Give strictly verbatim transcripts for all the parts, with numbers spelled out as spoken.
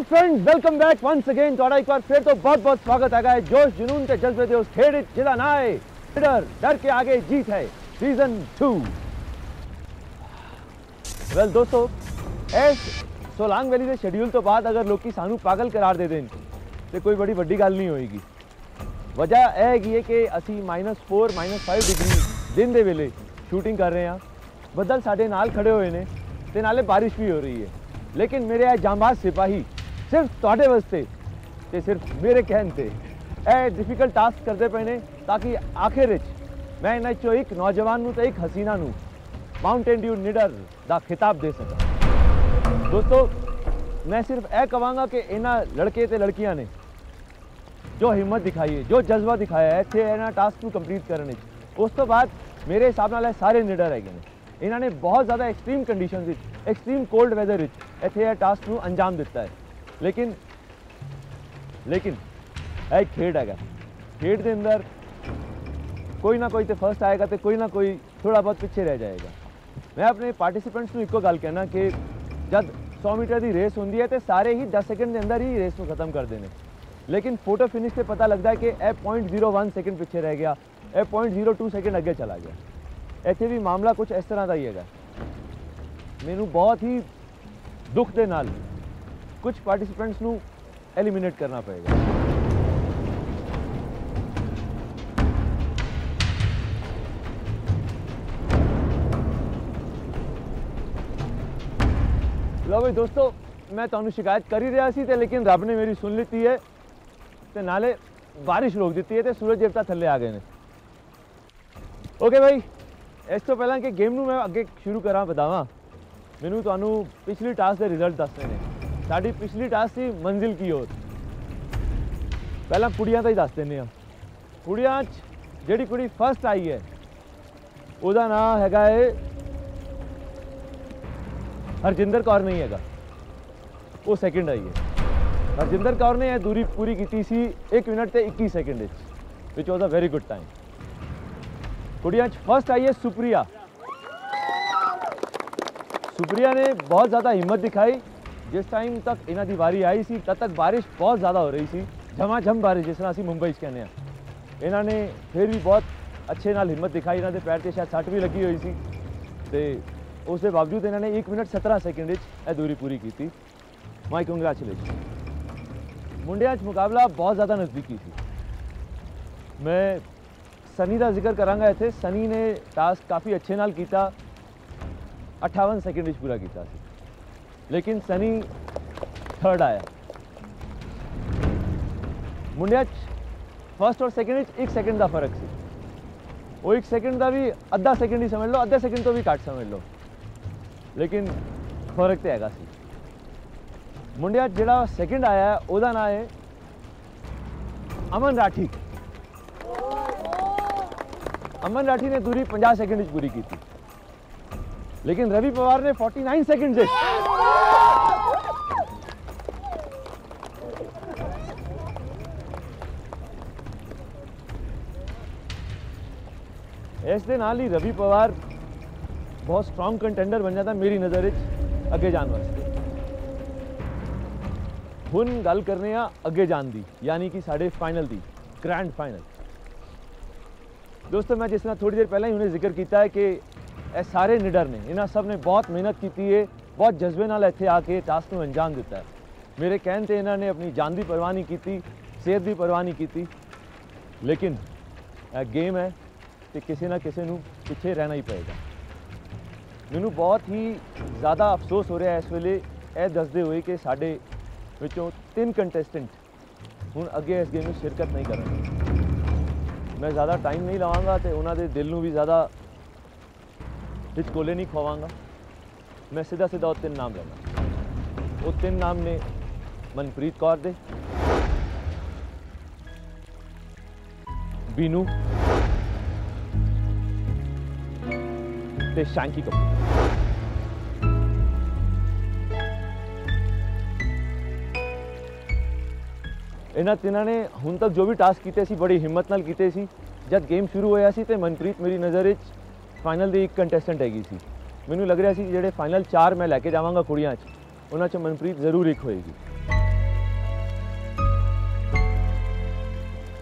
Friends welcome back once again. थोड़ा एक बार फिर तो बहुत बहुत स्वागत है जोश जुनून के जज्बे दे उस खेड़ जिला ना है डर डर के आगे जीत है सीजन टू। वेल दोस्तों, इस सोलांग वैली के शेड्यूल तो बाद अगर लोग सानू पागल करार दे दें तो कोई बड़ी वड्डी गल नहीं होएगी। वजह है कि असी minus four minus five degree दिन के वेले शूटिंग कर रहे हैं। बदल साढ़े नाल खड़े हुए ने ते नाले बारिश भी हो रही है, लेकिन मेरे जांबाज सिपाही सिर्फ तुहाडे वास्ते ते सिर्फ मेरे कहन ते ए डिफिकल्ट टास्क करते पे ने ताकि आखिर मैं इन्हां चों एक नौजवान नूं ते एक हसीना नूं माउंटेन ड्यू निडर दा खिताब दे सकां। दोस्तों, मैं सिर्फ यह कहांगा कि इन्हां लड़के ते लड़कियां ने जो हिम्मत दिखाई है, जो जज्बा दिखाया है इत्थे इन्हां टास्क नूं कंप्लीट करने, उस तो बाद मेरे हिसाब नाल सारे निडर है। इन्होंने बहुत ज़्यादा extreme condition extreme cold weather इतने टास्क को अंजाम दिता है, लेकिन लेकिन एक खेड है। खेड के अंदर कोई ना कोई तो फर्स्ट आएगा तो कोई ना कोई थोड़ा बहुत पिछे रह जाएगा। मैं अपने पार्टिसिपेंट्स को एको गल कहना कि जब सौ मीटर की रेस होंगी है तो सारे ही दस सेकंड के अंदर ही रेस को खत्म कर देने, लेकिन फोटो फिनिश से पता लगता है कि यह पॉइंट जीरो वन सेकेंड पिछे रह गया, यह पॉइंट जीरो टू सेकेंड अगे चला गया। इत्थे भी मामला कुछ इस तरह का ही है। मैनू बहुत ही दुख के नाल कुछ पार्टिसिपेंट्स नू एलिमिनेट करना पड़ेगा। लो भाई दोस्तों, मैं तुहानू शिकायत कर ही रहा सी ते लेकिन रब ने मेरी सुन लीती है ते नाले बारिश रोक दी है तो सूरज देवता थले आ गए ने। ओके भाई, इस तो पहला कि गेम नू मैं अगे शुरू करा बतावा, मैनू तुहानू पिछली टास्क के रिजल्ट दसने ने। साडी पिछली टास्क थी मंजिल की ओर। पहला कुड़ियां तो ही दस देने। कुड़ियां जिहड़ी कुड़ी फर्स्ट आई है उसका नाम हैगा है हरजिंदर कौर नहीं हैगा, वो सैकेंड आई है। हरजिंदर कौर ने यह दूरी पूरी की सी एक मिनट ते इक्की सेकेंड विच was a very good time. कुड़ियां फर्स्ट आई है सुप्रिया। सुप्रिया ने बहुत ज़्यादा हिम्मत दिखाई। जिस टाइम तक इन्हां दी वारी आई सी तब तक बारिश बहुत ज़्यादा हो रही सी, झमाझम बारिश जिस तरह असीं मुंबई कहने। इन्हां ने फिर भी बहुत अच्छे नाल हिम्मत दिखाई। इन्हां दे पैर ते शायद सट भी लगी हुई सी ते उस दे बावजूद इन्हां ने एक मिनट सत्रह सेकेंड यह दूरी पूरी की थी। माई कंग्रेचुलेशन। मुंडियां च मुकाबला बहुत ज़्यादा नज़दीकी सी। मैं सनी का जिक्र करांगा। इत्थे सनी ने टास्क काफ़ी अच्छे नाल कीता, अठावन सेकेंड पूरा किया, लेकिन सनी थर्ड आया। मुंडिया फर्स्ट और सेकेंड एक सेकेंड का फर्क सी। वो एक सेकेंड का भी अद्धा सेकेंड ही समझ लो, अद्धे सेकेंड तो भी घट समझ लो, लेकिन फर्क तो हैगा सी। मुंडिया जिहड़ा सेकेंड आया उसका नाम है अमन राठी। अमन राठी ने दूरी पचास सेकेंड पूरी की थी, लेकिन रवि पवार ने उनचास सेकेंड से इस दे नाल ही रवि पवार बहुत स्ट्रॉन्ग कंटेंडर बन जाता मेरी नज़र अगे जाने वास्ते। हुण गल करने आ अगे जान दी, यानी कि साढ़े फाइनल दी ग्रैंड फाइनल। दोस्तों, मैं जिस तरह थोड़ी देर पहले ही उन्हें जिक्र किया है कि ए सारे निडर ने, इन्होंने सब ने बहुत मेहनत की है, बहुत जज्बे नाल इत्थे आके टास्क को अंजाम दिता है। मेरे कहने ते इन्होंने अपनी जान की परवाह नहीं की, सेहत की परवाह नहीं की, लेकिन ए गेम है कि किसी ना किसी को पिछे रहना ही पड़ेगा। मैनू बहुत ही ज़्यादा अफसोस हो रहा है इस वेले यह दसदे हुए कि साढ़े विचों तीन कंटेस्टेंट हुण अगे इस गेम में शिरकत नहीं करेंगे। मैं ज़्यादा टाइम नहीं लवांगा तो उन्होंने दिल में भी ज़्यादा हिचकोले नहीं खवांगा। मैं सीधा सीधा वो तीन नाम लेना। वो तीन नाम ने मनप्रीत कौर दे, बीनू ते शैंकी कपूर। इन्हां तिन्हां ने हुण तक जो भी टास्क कीते सी बड़ी हिम्मत नाल कीते सी। जब गेम शुरू होया सी ते मनप्रीत मेरी नज़र फाइनल की एक कंटेस्टेंट हैगी सी। मैनू लग रहा सी जिहड़े फाइनल चार मैं लैके जावांगा कुड़ियां च, उन्हां च मनप्रीत जरूर एक होएगी।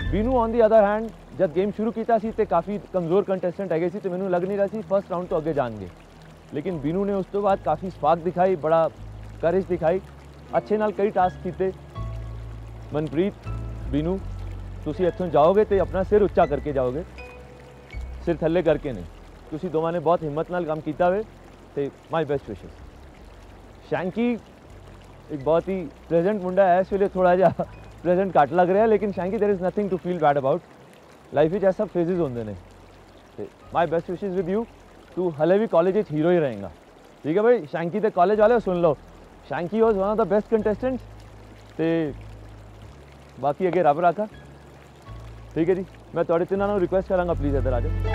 Binu on the other hand जब गेम शुरू किया सी तो काफ़ी कमज़ोर कंटेस्टेंट है सी, तो मैंने लग नहीं रहा सी फर्स्ट राउंड तो अगे जाएंगे, लेकिन बीनू ने उस तो बाद काफ़ी स्पार्क दिखाई, बड़ा करेज दिखाई, अच्छे नाल कई टास्क किए। मनप्रीत बीनू तुसी इत्थों जाओगे तो अपना सिर उच्चा करके जाओगे, सिर थल्ले करके नहीं। तुसी दोवां ने बहुत हिम्मत नाल काम किया हुए, तो माई बेस्ट विशेस। शैंकी एक बहुत ही प्रेजेंट मुंडा है, इस वे थोड़ा जहा प्रेजेंट घट लग रहा है, लेकिन Shanky there is nothing to feel bad about. Life में ऐसा फेजेस होंगे ने, my best wishes with you. तू हले भी कॉलेज हीरो ही रहेगा, ठीक है भाई। शैंकी तो कॉलेज वाले सुन लो, Shanky was one of the best contestants, तो बाकी अगे रब रखा, ठीक है जी। मैं थोड़े तिन्हों रिक्वेस्ट कराँगा प्लीज़ इधर आ जाओ।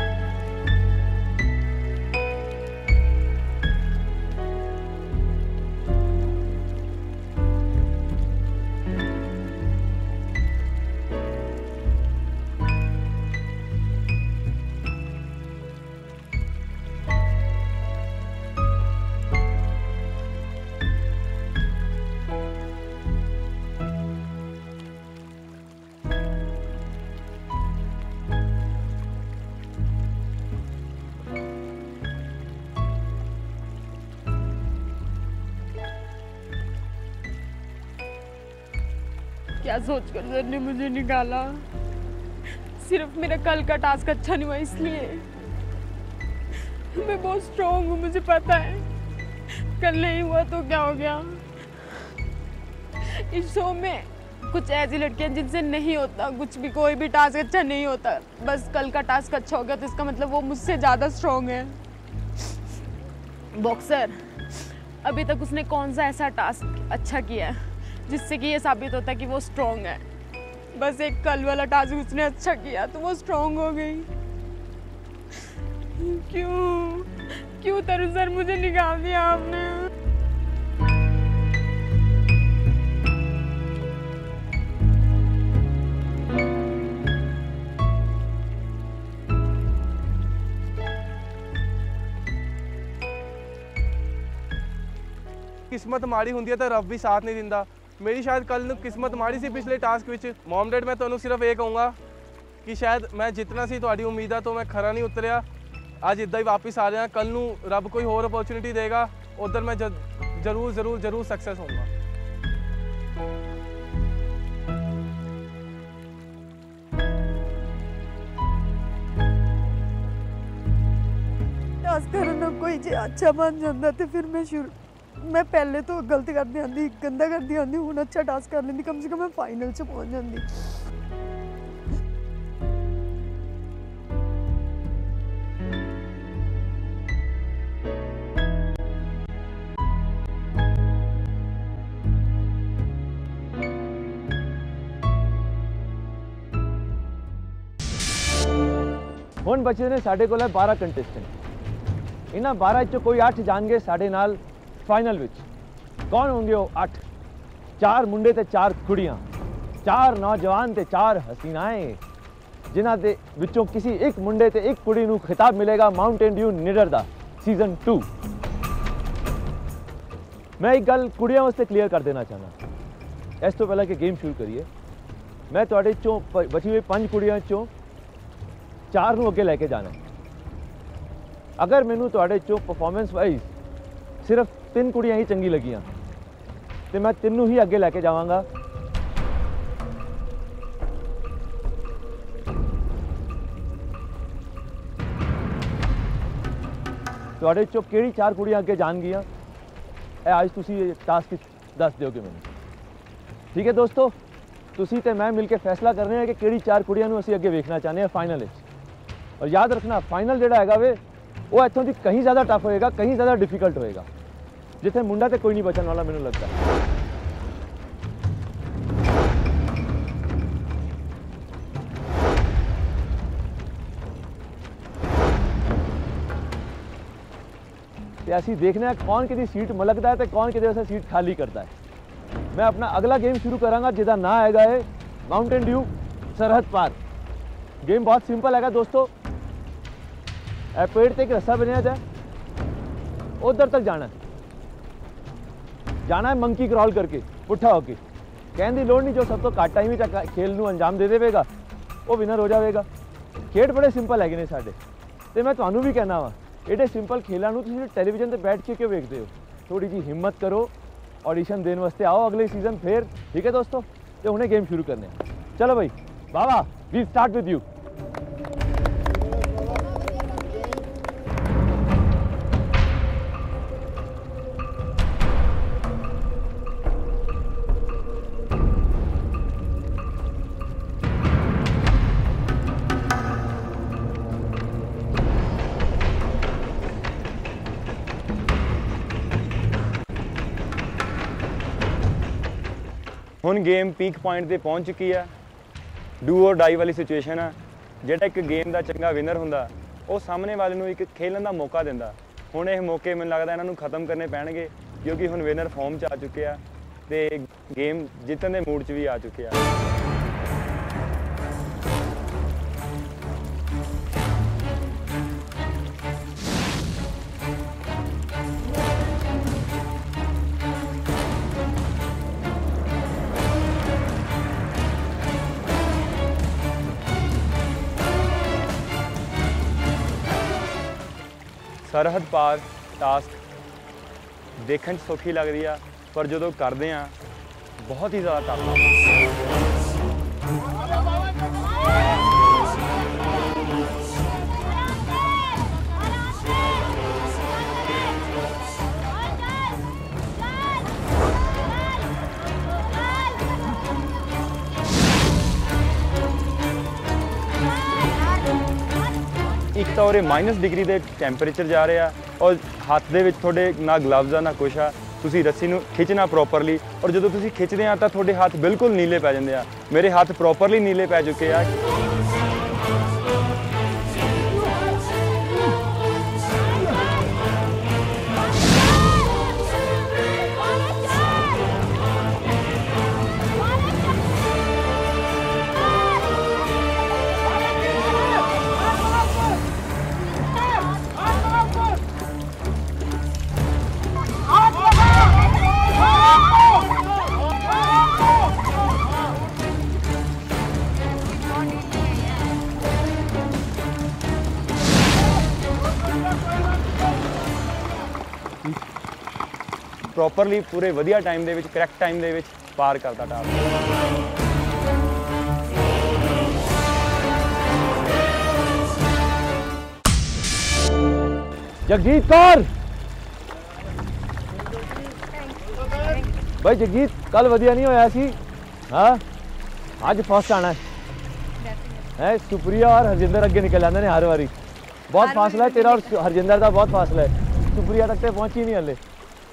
क्या सोचकर सर ने मुझे निकाला? सिर्फ मेरा कल का टास्क अच्छा नहीं हुआ इसलिए। मैं बहुत स्ट्रॉन्ग हूँ, मुझे पता है। कल नहीं हुआ तो क्या हो गया। इस शो में कुछ ऐसी लड़कियां जिनसे नहीं होता कुछ भी, कोई भी टास्क अच्छा नहीं होता। बस कल का टास्क अच्छा हो गया तो इसका मतलब वो मुझसे ज़्यादा स्ट्रॉन्ग है। बॉक्सर अभी तक उसने कौन सा ऐसा टास्क अच्छा किया है जिससे कि ये साबित होता है कि वो स्ट्रॉन्ग है। बस एक कल वाला टास्क उसने अच्छा किया तो वो स्ट्रॉन्ग हो गई। क्यों क्यों तरु सर मुझे निकाल दिया आपने? किस्मत माड़ी होंदी है तो रब भी साथ नहीं दिंदा। मेरी शायद कल किस्मत माड़ी सी पिछले टास्क विच। मॉम डैड मैं तुहानूं सिर्फ ये कहूँगा कि शायद मैं जितना सी तुहाडी उम्मीद तो मैं खरा नहीं उतरिया। अज इदा ही वापस आ रहा, कल नूं रब कोई होर अपॉर्चुनिटी देगा, उधर मैं जरूर जरूर जरूर सक्सेस होऊंगा। टास्क करना कोई जे अच्छा बन जाता तो फिर मैं शुरू मैं पहले तो गलत करती आती, गंदा करती आती, हूँ अच्छा टास्क कर लेंदी, कम से कम मैं फाइनल च पहुँच जाती। हुण बचे ने साडे कोल बारह कंटेस्टेंट। इन्हां बारह चो कोई अठ जाणगे साडे नाल फाइनल विच। कौन होंगे वो अठ? चार मुंडे ते चार कुड़ियां, चार नौजवान ते चार हसीनाएं, जिन्हां दे विचों किसी एक मुंडे ते एक कुड़ी नूं खिताब मिलेगा माउंटेन ड्यू निडर दा सीजन टू। मैं एक गल कुड़ियां वास्ते क्लीयर कर देना चाहना। इस तो पहले कि गेम शुरू करिए, मैं तुहाडे चों बची हुई पंज कुड़ियां चों चार नूं अगे लैके जाना। अगर मैनू तुहाडे चों परफॉर्मेंस वाइज सिर्फ तीन कुड़ियां ही चंगी लगियां तो मैं तीनों ही अगे लैके जावांगा। तुहाडे चों किहड़ी चार कुड़ियां अगे जाणगियां अज तुसीं टास्क दस दोगे मैनूं, ठीक है दोस्तों? तुसीं ते मैं मिलकर फैसला कर रहे हैं कि किहड़ी चार कुड़ियां नूं असीं अगे वेखना चाहते हैं फाइनल। और याद रखना फाइनल जिहड़ा हैगा वे वो इत्थों दी कहीं ज़्यादा टफ होएगा, कहीं ज़्यादा डिफिकल्ट होएगा, जिथे मुंडा तो कोई नहीं बचने वाला मैनूं लगता है। असीं देखने कौन कि सीट मलकता है तो कौन कि सीट खाली करता है। मैं अपना अगला गेम शुरू करांगा जिसका ना हैगा है माउंटेन ड्यू सरहद पार। गेम बहुत सिंपल हैगा दोस्तों। ए पेड़ ते एक रस्सा बनया था, उधर तक जाना है, जाना है मंकी क्रॉल करके पुट्ठा होके। कहने की लोड़ नहीं, जो सब तो घट टाइम खेल नूं अंजाम दे देगा ਉਹ ਵਿਨਰ ਹੋ ਜਾਵੇਗਾ। ਖੇਡ ਬੜੇ ਸਿੰਪਲ ਹੈਗੇ ਨੇ ਸਾਡੇ, ਤੇ ਮੈਂ ਤੁਹਾਨੂੰ ਵੀ ਕਹਿਣਾ ਵਾ एडे सिंपल खेलों में तुसीं टैलीविजन पर बैठ के क्यों देखते हो? थोड़ी जी हिम्मत करो, ऑडिशन देने वास्ते आओ अगले सीजन फिर, ठीक है दोस्तों? तो हमने गेम शुरू करने। चलो भाई बाबा, वी स्टार्ट विद यू। ਹੁਣ गेम पीक पॉइंट ਤੇ ਪਹੁੰਚ ਚੁੱਕੀ ਹੈ। ਡੂ ਔਰ ਡਾਈ ਵਾਲੀ ਸਿਚੁਏਸ਼ਨ ਹੈ। ਜਿਹੜਾ ਇੱਕ ਗੇਮ ਦਾ ਚੰਗਾ ਵਿਨਰ ਹੁੰਦਾ ਉਹ ਸਾਹਮਣੇ ਵਾਲੇ ਨੂੰ ਇੱਕ ਖੇਲਣ ਦਾ ਮੌਕਾ ਦਿੰਦਾ। ਹੁਣ ਇਹ ਮੌਕੇ ਮੈਨੂੰ ਲੱਗਦਾ ਇਹਨਾਂ ਨੂੰ ਖਤਮ ਕਰਨੇ ਪੈਣਗੇ, ਕਿਉਂਕਿ ਹੁਣ ਵਿਨਰ ਫਾਰਮ 'ਚ ਆ ਚੁੱਕੇ ਆ ਤੇ ਗੇਮ ਜਿੱਤਣ ਦੇ ਮੂਡ 'ਚ ਵੀ ਆ ਚੁੱਕੇ ਆ। सरहद पार टास्क देखने सौखी लग रही है, पर जो करते हैं बहुत ही ज़्यादा टफ है। एक तो और माइनस डिग्री के टैंपरेचर जा रहा और हाथ दे विच थोड़े ना ग्लव्स आ ना कुछ आ, तुसी रस्सी नूं खिंचना प्रॉपरली, और जो तुसी खिंचते हैं तो थोड़े हाथ बिल्कुल नीले पै जाते हैं। मेरे हाथ प्रॉपरली नीले पै चुके हैं। प्रॉपरली पूरे वधिया टाइम दे विच करैक्ट टाइम दे विच पार करता टास्क। जगजीत कौर भाई, जगजीत कल वधिया नहीं होया सी, हाँ अज फर्स्ट आना है। है सुप्रिया और हरजिंदर अगे निकल जाते हैं हर बारी। बहुत फासला है तेरा और हरजिंदर का, बहुत फासला है। सुप्रिया तक तो पहुंची नहीं हले।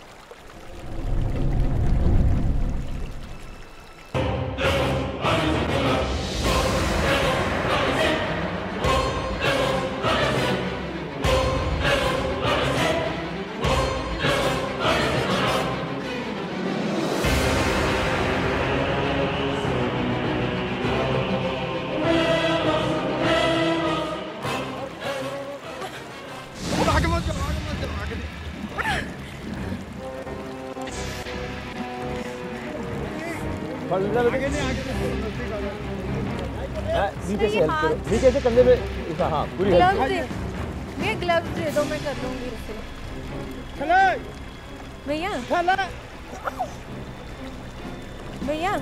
नीचे से हेल्प करो, नीचे से कंधे पे, हाँ पूरी हेल्प। ये ग्लव्स दे दो, मैं कर लूंगी उसे। भैया भैया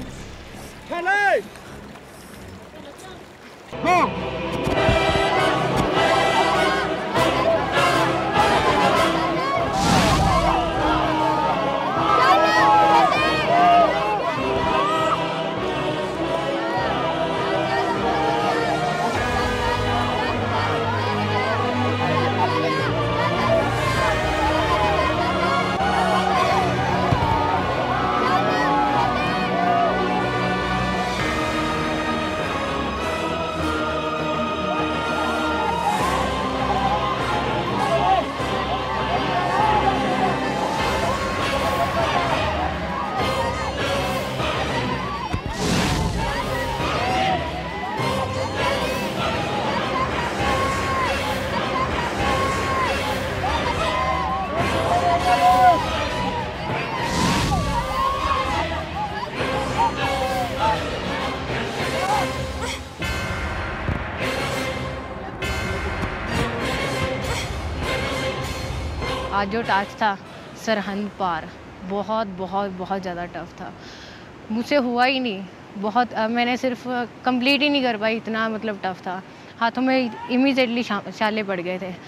आज जो टास्क था सरहद पार, बहुत बहुत बहुत ज़्यादा टफ था, मुझसे हुआ ही नहीं। बहुत uh, मैंने सिर्फ कंप्लीट ही नहीं कर पाई, इतना मतलब टफ था। हाथों में इमीडिएटली छाले पड़ गए थे।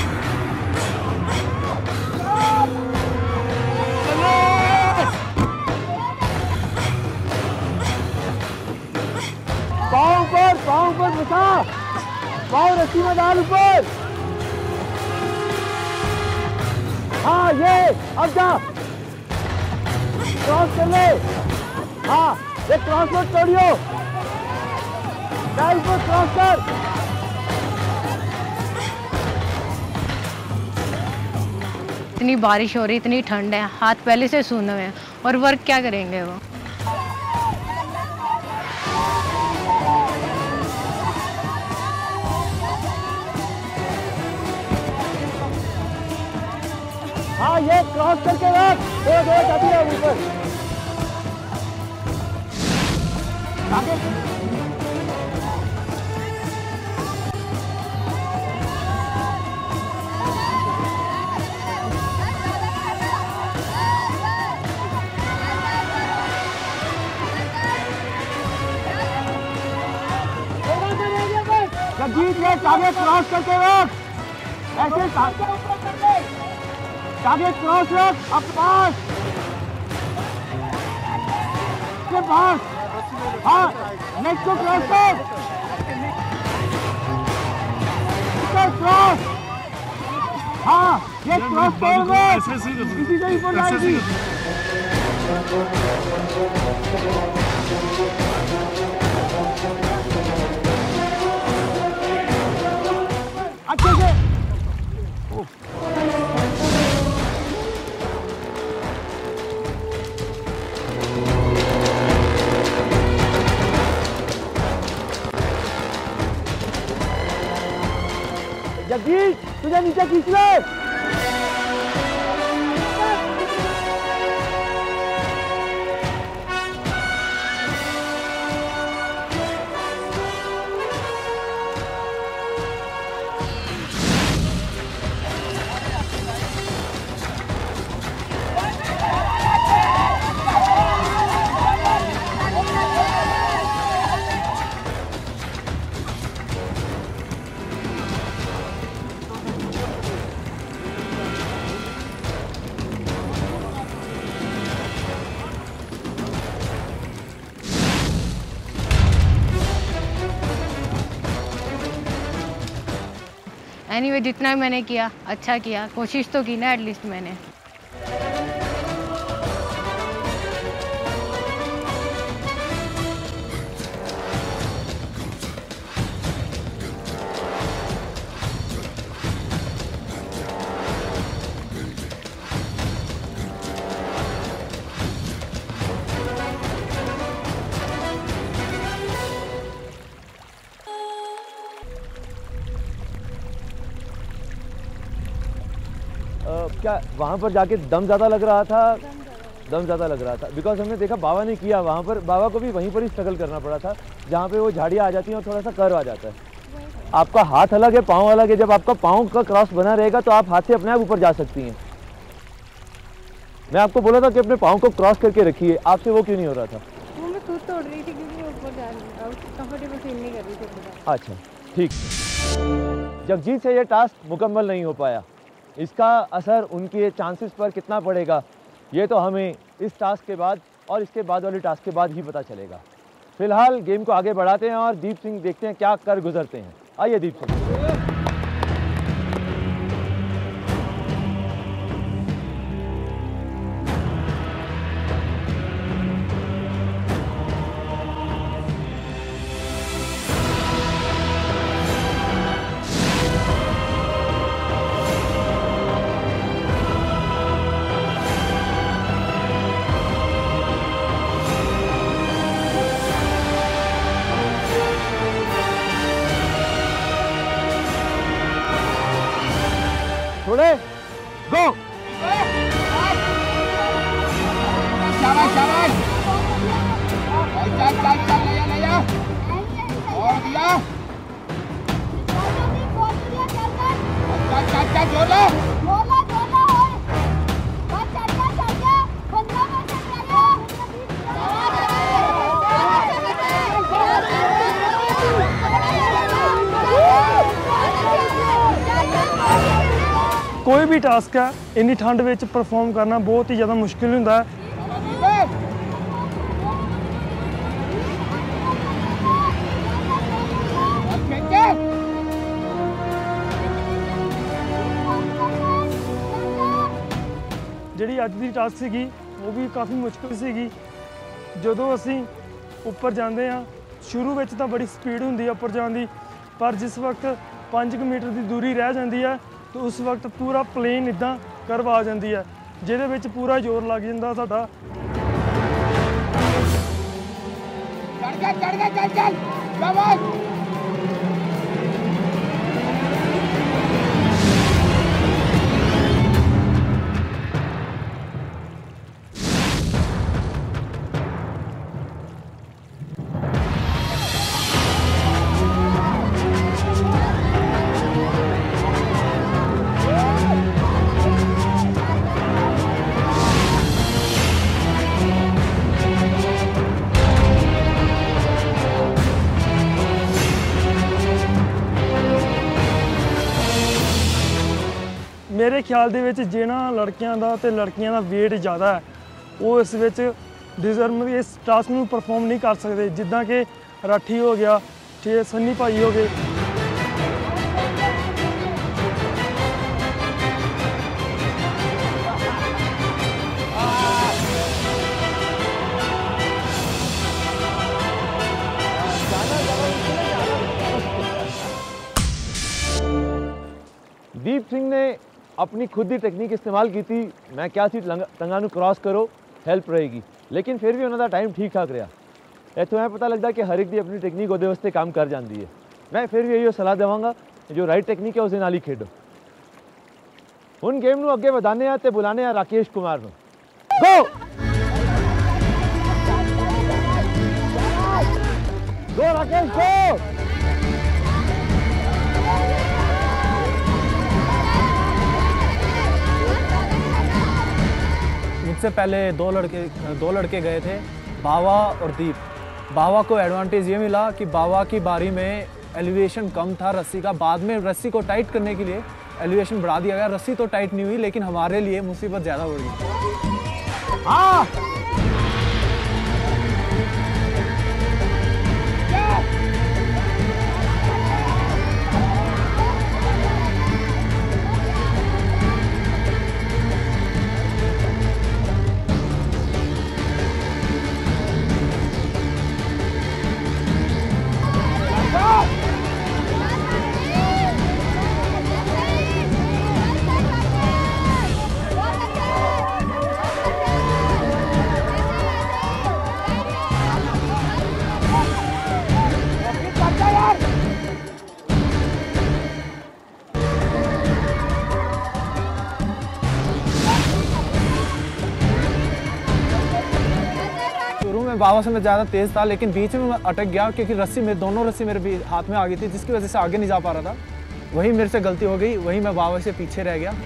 पाँव ऊपर, पाँव ऊपर बसा, पाँव रस्सी में डाल ऊपर। हाँ ये, अब जा, क्रॉस कर ले। हाँ एक क्रॉस मत छोड़ियो, डाल पर क्रॉस कर। इतनी बारिश हो रही, इतनी ठंड है, हाथ पहले से सूने हुए हैं और वर्क क्या करेंगे वो। हाँ ये क्रॉस करके रख, दो दो जाती है ऊपर। आगे जगजीत ये आगे क्रॉस करके रख, ऐसे आगे क्रॉस रख, अब पास के पास। हाँ नेक्स्ट को क्रॉस कर, क्रॉस। हाँ ये क्रॉस कर, इसी से ऊपर जाएगी। अच्छे से जगदीश तुझे नीचे खींच ले। एनीवे जितना मैंने किया अच्छा किया, कोशिश तो की ना एटलीस्ट मैंने। क्या वहाँ पर जाके दम ज़्यादा लग रहा था? दम ज़्यादा लग रहा था बिकॉज हमने देखा बाबा ने किया, वहाँ पर बाबा को भी वहीं पर ही स्ट्रगल करना पड़ा था जहाँ पे वो झाड़ियाँ आ जाती हैं और थोड़ा सा कर्व आ जाता है। आपका हाथ अलग है, पाँव अलग है। जब आपका पाँव का क्रॉस बना रहेगा तो आप हाथ से अपने आप ऊपर जा सकती हैं। मैं आपको बोला था कि अपने पाँव को क्रॉस करके रखिए, आपसे वो क्यों नहीं हो रहा था? वो मैं खुद तोड़ रही थी क्योंकि ऊपर जा रही थी, कंफर्टेबल फील नहीं कर रही थी। अच्छा ठीक। जगजीत से ये टास्क मुकम्मल नहीं हो पाया, इसका असर उनके चांसेस पर कितना पड़ेगा ये तो हमें इस टास्क के बाद और इसके बाद वाले टास्क के बाद ही पता चलेगा। फिलहाल गेम को आगे बढ़ाते हैं और दीप सिंह देखते हैं क्या कर गुजरते हैं। आइए दीप सिंह। थोड़े गो। शाबाश शाबाश, चल चल चल ले जा ले जा, और दिया, चल चल चल जोला जोला जोला। कोई भी टास्क है इन्नी ठंड में परफॉर्म करना बहुत ही ज़्यादा मुश्किल होंदा है। ਜਿਹੜੀ ਅੱਜ ਦੀ ਟਾਸਕ ਸੀਗੀ ਉਹ ਵੀ ਕਾਫੀ ਮੁਸ਼ਕਿਲ ਸੀਗੀ। ਜਦੋਂ ਅਸੀਂ ਉੱਪਰ ਜਾਂਦੇ ਹਾਂ ਸ਼ੁਰੂ ਵਿੱਚ ਤਾਂ ਬੜੀ ਸਪੀਡ ਹੁੰਦੀ ਹੈ ਉੱਪਰ ਜਾਣ ਦੀ, ਪਰ ਜਿਸ ਵਕਤ ਪੰਜ ਮੀਟਰ ਦੀ ਦੂਰੀ ਰਹਿ ਜਾਂਦੀ ਹੈ ਤਾਂ ਉਸ ਵਕਤ ਪੂਰਾ ਪਲੇਨ ਇੱਦਾਂ ਕਰਵ ਆ ਜਾਂਦੀ ਹੈ ਜਿਹਦੇ ਵਿੱਚ ਪੂਰਾ ਜ਼ੋਰ ਲੱਗ ਜਾਂਦਾ ਸਾਡਾ। चढ़ गया चढ़ गया चल चल शाबाश। ਮੇਰੇ ਖਿਆਲ ਦੇ ਵਿੱਚ ਜਿਹਨਾਂ ਲੜਕਿਆਂ ਦਾ ਤੇ ਲੜਕੀਆਂ ਦਾ weight ਜ਼ਿਆਦਾ ਹੈ ਉਹ ਇਸ ਵਿੱਚ ਡਿਜ਼ਰਵ ਇਸ ਟਾਸਕ ਨੂੰ ਪਰਫਾਰਮ ਨਹੀਂ ਕਰ ਸਕਦੇ, ਜਿੱਦਾਂ ਕਿ ਰਾਠੀ ਹੋ ਗਿਆ, ਠੀਕ ਸੰਨੀ ਭਾਈ ਹੋ ਗਏ। दीप सिंह ने अपनी खुद ही टेक्निक इस्तेमाल की थी। मैं क्या सी टंगा नू क्रॉस करो हेल्प रहेगी, लेकिन फिर भी उन्होंने टाइम ठीक ठाक रहा। इतों यह पता लगता कि हर एक दी अपनी टेक्निक वो वास्ते काम कर जाती है। मैं फिर भी यही सलाह देवांगा जो राइट टेक्निक है उस नाल ही खेडो। हुण गेम नू अगे वधाने ते बुलाने आ राकेश कुमार नू। गो गो राकेश गो। मुझसे पहले दो लड़के दो लड़के गए थे, बावा और दीप। बावा को एडवांटेज ये मिला कि बावा की बारी में एलिवेशन कम था रस्सी का। बाद में रस्सी को टाइट करने के लिए एलिवेशन बढ़ा दिया गया। रस्सी तो टाइट नहीं हुई, लेकिन हमारे लिए मुसीबत ज़्यादा बढ़ गई। हाँ बाबा से मैं ज़्यादा तेज़ था, लेकिन बीच में मैं अटक गया क्योंकि रस्सी में दोनों रस्सी मेरे भी हाथ में आ गई थी, जिसकी वजह से आगे नहीं जा पा रहा था। वही मेरे से गलती हो गई, वही मैं बाबा से पीछे रह गया।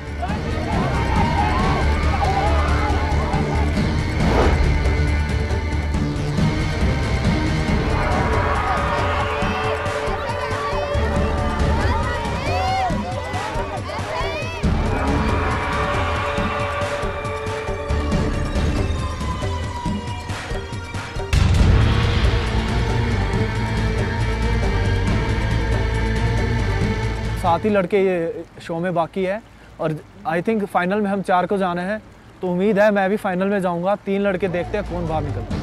सात ही लड़के ये शो में बाकी है और आई थिंक फाइनल में हम चार को जाना है, तो उम्मीद है मैं भी फाइनल में जाऊंगा। तीन लड़के देखते हैं कौन बाहर निकलता है।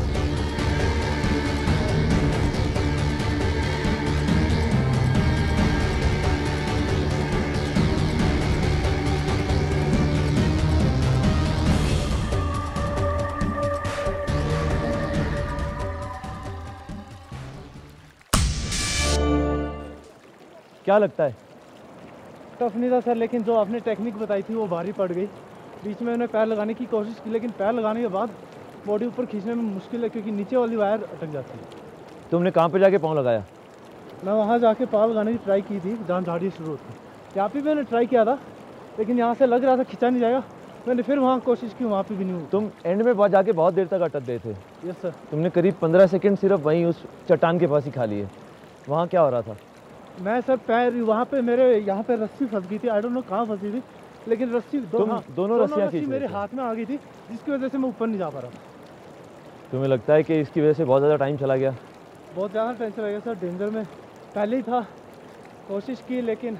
क्या लगता है? टफ नहीं था सर, लेकिन जो आपने टेक्निक बताई थी वो भारी पड़ गई। बीच में उन्हें पैर लगाने की कोशिश की, लेकिन पैर लगाने के बाद बॉडी ऊपर खींचने में मुश्किल है क्योंकि नीचे वाली वायर अटक जाती है। तुमने कहाँ पे जाके पाँव लगाया? मैं वहाँ जाके पाँव लगाने की ट्राई की थी जहाँ झाड़ी शुरू होती। यहाँ पे भी मैंने ट्राई किया था, लेकिन यहाँ से लग रहा था खिंचा नहीं जाएगा। मैंने फिर वहाँ कोशिश की, वहाँ पे भी नहीं हुई। तुम एंड में बहुत जाके बहुत देर तक अटक गए थे। Yes sir. तुमने करीब पंद्रह सेकंड सिर्फ वहीं उस चट्टान के पास ही खा लिए। वहाँ क्या हो रहा था? मैं सर पैर वहाँ पे मेरे यहाँ पे रस्सी फंस गई थी, आई डोंट नो कहाँ फंसी थी। लेकिन रस्सी दो, तुम हाँ, दोनों रस्सियाँ रस्सी खींच मेरे रहे थे। हाथ में आ गई थी, जिसकी वजह से मैं ऊपर नहीं जा पा रहा था। तुम्हें लगता है कि इसकी वजह से बहुत ज़्यादा टाइम चला गया? बहुत ज़्यादा टेंशन लगा सर, डेंजर में पहले ही था, कोशिश की लेकिन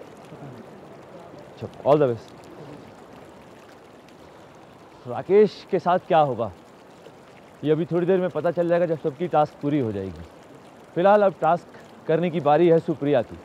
अच्छा, ऑल द बेस्ट। राकेश के साथ क्या होगा ये अभी थोड़ी देर में पता चल जाएगा जब सबकी टास्क पूरी हो जाएगी। फिलहाल अब टास्क करने की बारी है सुप्रिया की।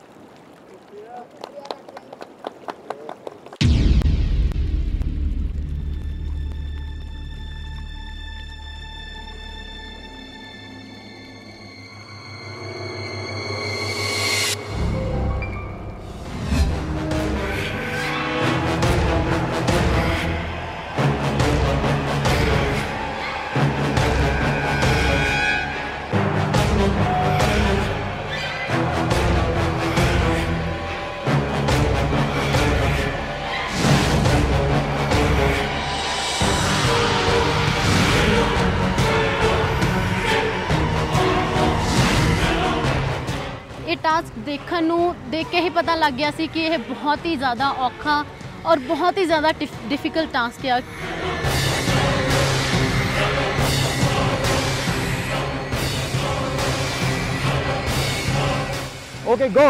ਇਹ ਟਾਸਕ ਦੇਖਣ ਨੂੰ ਦੇਖ ਕੇ ਹੀ ਪਤਾ ਲੱਗ ਗਿਆ ਸੀ ਕਿ ਇਹ ਬਹੁਤ ਹੀ ਜ਼ਿਆਦਾ ਔਖਾ ਔਰ ਬਹੁਤ ਹੀ ਜ਼ਿਆਦਾ ਡਿਫਿਕਲਟ ਟਾਸਕ ਹੈ। Okay go.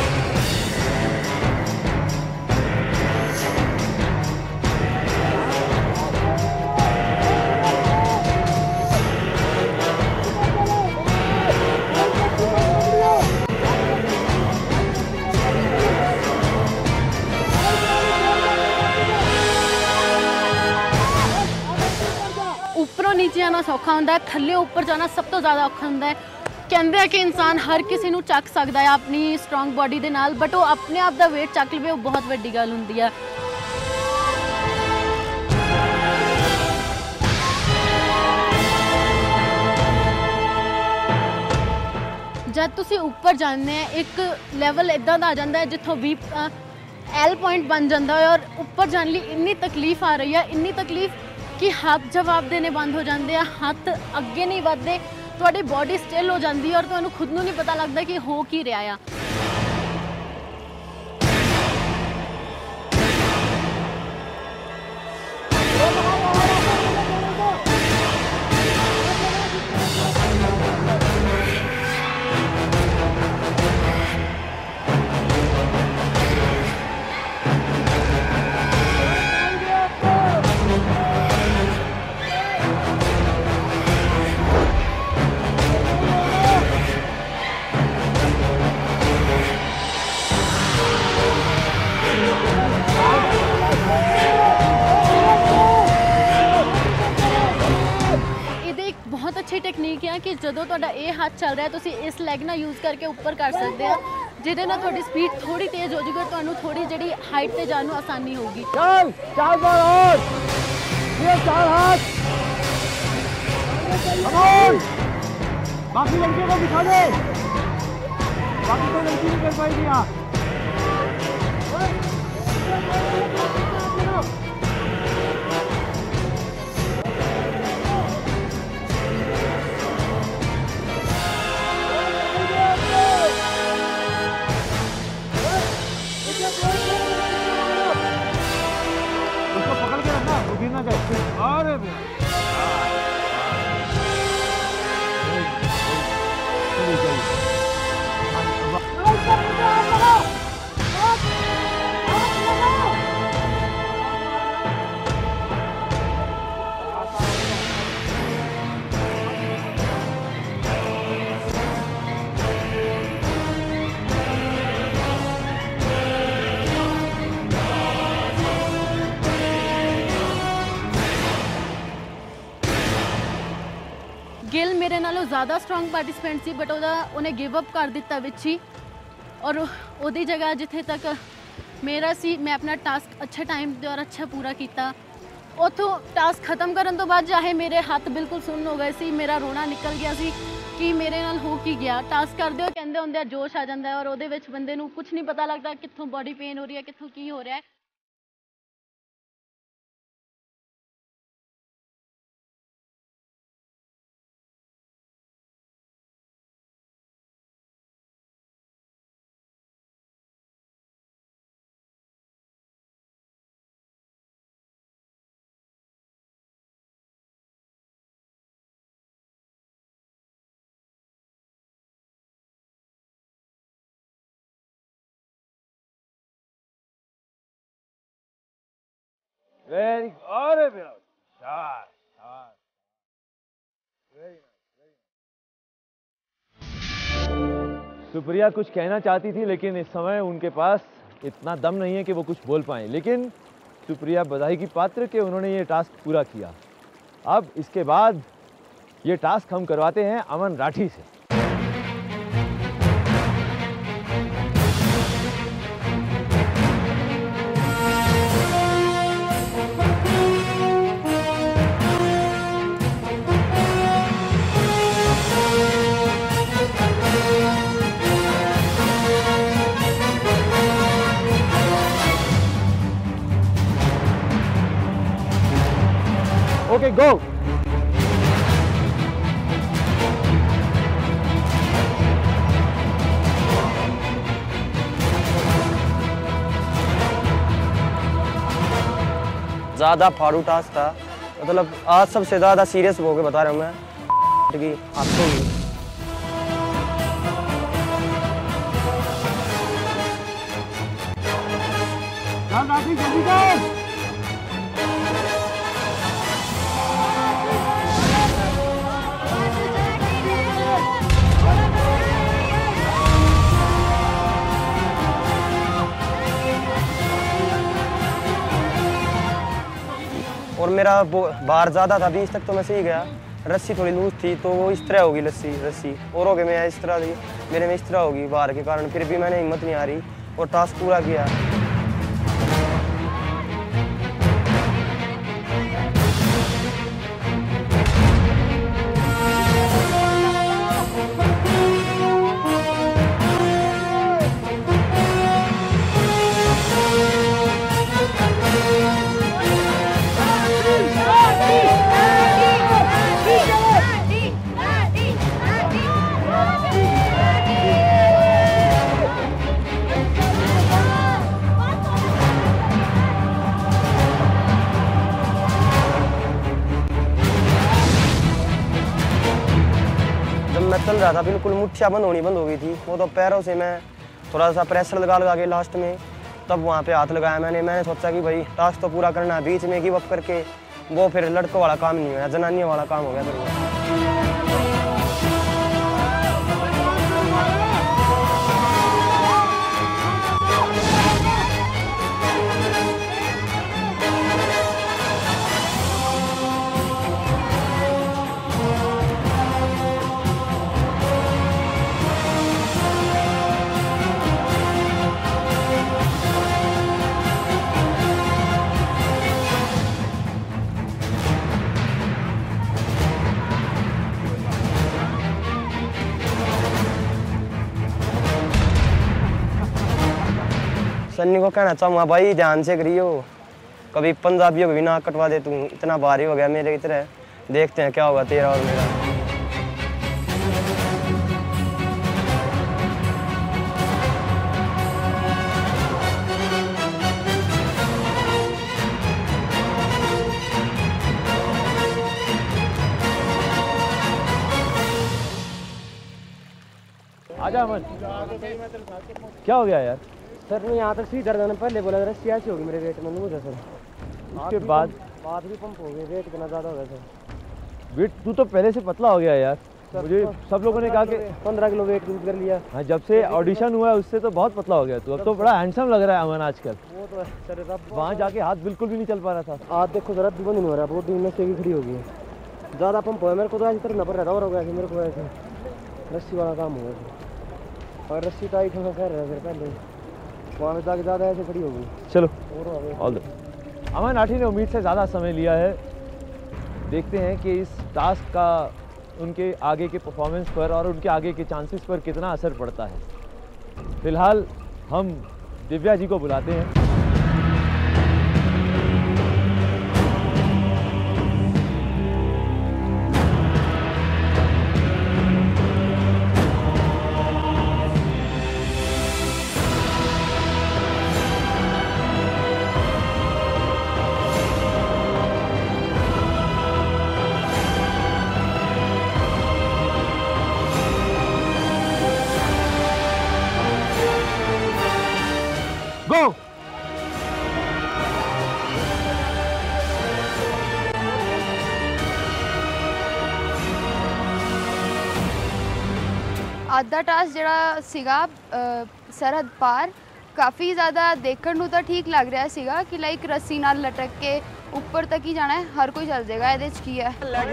ਉੱਪਰੋਂ ਨੀਚੇ ਆਉਣਾ ਸੌਖਾ ਹੁੰਦਾ ਹੈ, ਥੱਲੇ ਉੱਪਰ ਜਾਣਾ ਸਭ ਤੋਂ ਜ਼ਿਆਦਾ ਔਖਾ ਹੁੰਦਾ ਹੈ। ਕਹਿੰਦੇ ਆ ਕਿ ਇਨਸਾਨ ਹਰ ਕਿਸੇ ਨੂੰ ਚੱਕ ਸਕਦਾ ਹੈ ਆਪਣੀ ਸਟਰੋਂਗ ਬਾਡੀ ਦੇ ਨਾਲ, ਬਟ ਉਹ ਆਪਣੇ ਆਪ ਦਾ weight ਚੱਕ ਲਵੇ ਉਹ ਬਹੁਤ ਵੱਡੀ ਗੱਲ ਹੁੰਦੀ ਹੈ। ਜਦ ਤੁਸੀਂ ਉੱਪਰ ਜਾਂਦੇ ਆ ਇੱਕ ਲੈਵਲ ਇਦਾਂ ਦਾ ਆ ਜਾਂਦਾ ਹੈ ਜਿੱਥੋਂ ਵੀ ਐਲ ਪੁਆਇੰਟ ਬਣ ਜਾਂਦਾ ਹੈ ਔਰ ਉੱਪਰ ਜਾਣ ਲਈ ਇੰਨੀ ਤਕਲੀਫ ਆ ਰਹੀ ਹੈ, ਇੰਨੀ ਤਕਲੀਫ ਕਿ ਹੱਥ ਜਵਾਬ ਦੇਣੇ ਬੰਦ ਹੋ ਜਾਂਦੇ ਆ, ਹੱਥ ਅੱਗੇ ਨਹੀਂ ਵੱਧਦੇ, ਤੁਹਾਡੀ ਬੋਡੀ ਸਟਿਲ ਹੋ ਜਾਂਦੀ ਹੈ ਔਰ ਤੁਹਾਨੂੰ ਖੁਦ ਨੂੰ ਨਹੀਂ ਪਤਾ ਲੱਗਦਾ ਕਿ ਹੋ ਕੀ ਰਿਹਾ ਆ। बहुत अच्छी टेक्निक है कि जो ਤੁਹਾਡਾ ਇਹ ਹੱਥ ਚੱਲ ਰਿਹਾ ਤੁਸੀਂ ਇਸ ਲੈਗ ਨਾਲ ਯੂਜ਼ ਕਰਕੇ ਉੱਪਰ ਕਰ ਸਕਦੇ ਆ, ਜਿਹਦੇ ਨਾਲ ਤੁਹਾਡੀ ਸਪੀਡ ਥੋੜੀ ਤੇਜ਼ ਹੋ ਜਾਊਗੀ, ਤੁਹਾਨੂੰ ਥੋੜੀ ਜਿਹੜੀ ਹਾਈਟ ਤੇ ਜਾਣ ਨੂੰ ਆਸਾਨੀ ਹੋਊਗੀ। चल चार बार और ये चार हाथ कमोन, बाकी लड़कियों को बिठा दे, बाकी तो लड़की नहीं कर पाएगी यहाँ। उसको पकड़ के रखना, वो गिरना चाहिए। अरे ਗਿਲ ਮੇਰੇ ਨਾਲੋਂ ਜ਼ਿਆਦਾ ਸਟਰੋਂਗ ਪਾਰਟਿਸਪੈਂਟ ਸੀ, ਬਟ ਉਹਦਾ ਉਹਨੇ ਗਿਵ ਅਪ ਕਰ ਦਿੱਤਾ ਵਿੱਚ ਹੀ, ਔਰ ਉਹਦੀ ਜਗ੍ਹਾ ਜਿੱਥੇ ਤੱਕ ਮੇਰਾ ਸੀ ਮੈਂ ਆਪਣਾ ਟਾਸਕ ਅੱਛਾ ਟਾਈਮ ਤੇ ਔਰ ਅੱਛਾ ਪੂਰਾ ਕੀਤਾ। ਉੱਥੋਂ ਟਾਸਕ ਖਤਮ ਕਰਨ ਤੋਂ ਬਾਅਦ ਚਾਹੇ ਮੇਰੇ ਹੱਥ ਬਿਲਕੁਲ ਸੁੰਨ ਹੋ ਗਏ ਸੀ, ਮੇਰਾ ਰੋਣਾ ਨਿਕਲ ਗਿਆ ਸੀ ਕਿ ਮੇਰੇ ਨਾਲ ਹੋ ਕੀ ਗਿਆ। ਟਾਸਕ ਕਰਦੇ ਹੋ ਕਹਿੰਦੇ ਹੁੰਦੇ ਆ ਜੋਸ਼ ਆ ਜਾਂਦਾ ਔਰ ਉਹਦੇ ਵਿੱਚ ਬੰਦੇ ਨੂੰ ਕੁਝ ਨਹੀਂ ਪਤਾ ਲੱਗਦਾ ਕਿੱਥੋਂ ਬੋਡੀ ਪੇਨ ਹੋ ਰਹੀ ਹੈ, ਕਿੱਥੋਂ ਕੀ ਹੋ ਰਿਹਾ ਹੈ। वेरी अरे मेरा शाबाश शाबाश वेरी नाइस। सुप्रिया कुछ कहना चाहती थी लेकिन इस समय उनके पास इतना दम नहीं है कि वो कुछ बोल पाएं, लेकिन सुप्रिया बधाई की पात्र कि उन्होंने ये टास्क पूरा किया। अब इसके बाद ये टास्क हम करवाते हैं अमन राठी से। Okay, go. ज़्यादा फाड़ू टास्क था, मतलब आज सबसे ज़्यादा सीरियस हो के बता रहा हूँ मैं कि आपको भी जल्दी कर। और मेरा बार ज़्यादा था, बीस तक तो मैं सही गया। रस्सी थोड़ी लूज थी तो वो इस तरह होगी लस्सी रस्सी और हो गई मैं इस तरह थी, मेरे में इस तरह होगी बार के कारण, फिर भी मैंने हिम्मत नहीं आ रही और टास्क पूरा किया। मैं चल रहा था बिल्कुल मुठ्ठियाँ बंद होनी बंद हो गई थी, वो तो पैरों से मैं थोड़ा सा प्रेशर लगा लगा के लास्ट में तब वहाँ पे हाथ लगाया मैंने। मैंने सोचा कि भाई टास्क तो पूरा करना है, बीच में गिव अप करके वो फिर लड़कों वाला काम नहीं हुआ, जनानियों वाला काम हो गया फिर। सन्नी को कहना चाहूँगा भाई ध्यान से करियो, कभी पंजाबियों को भी ना कटवा दे तू, इतना भारी हो गया मेरे की तरह। देखते हैं क्या होगा तेरा और मेरा। आजा अमन, क्या हो गया यार? सर मैं यहाँ तक सीधी दर्द पहले बोला रस्सी ऐसी होगी मेरे वेट में लूज है सर। उसके बाद बात भी पंप हो गई, वेट कितना ज़्यादा हो गया सर। वेट तू तो पहले से पतला हो गया यार, मुझे सब लोगों ने कहा कि पंद्रह किलो वेट लूज कर लिया। हाँ, जब से ऑडिशन हुआ है उससे तो बहुत पतला हो गया तू। अब तो बड़ा हैंडसम लग रहा है अमन आजकल। वो तो सर वहाँ जाके हाथ बिल्कुल भी नहीं चल पा रहा था। आज देखो जरा भी नहीं हो रहा, बहुत दिन में से भी खड़ी हो गई, ज़्यादा पंप हो मेरे को तो ऐसी तरह नंबर रहता और हो गया मेरे को ऐसे रस्सी वाला काम हो गया। और रस्सी टाइट होना कर रहा है फिर पहले वहाँ में जाके ज़्यादा ऐसे खड़ी हो गई। चलो ऑल द अमन राठी ने उम्मीद से ज़्यादा समय लिया है। देखते हैं कि इस टास्क का उनके आगे के परफॉर्मेंस पर और उनके आगे के चांसेस पर कितना असर पड़ता है। फिलहाल हम दिव्या जी को बुलाते हैं। गो। ਅੱਜ ਦਾ ਟਾਸਕ ਜਿਹੜਾ ਸੀਗਾ ਅ, ਸਰਹੱਦ ਪਾਰ ਕਾफ़ी ज़्यादा देखने ਨੂੰ ਤਾਂ ठीक लग रहा ਸੀਗਾ कि लाइक रस्सी नाल लटक के ऊपर तक ही जाना है, हर कोई चल जाएगा। ਇਹਦੇ 'ਚ ਕੀ ਹੈ